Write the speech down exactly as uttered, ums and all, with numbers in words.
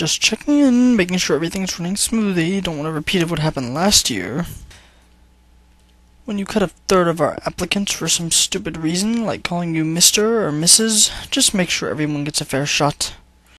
Just checking in, making sure everything's running smoothly. Don't want to repeat of what happened last year. When you cut a third of our applicants for some stupid reason, like calling you Mister or Missus, just make sure everyone gets a fair shot.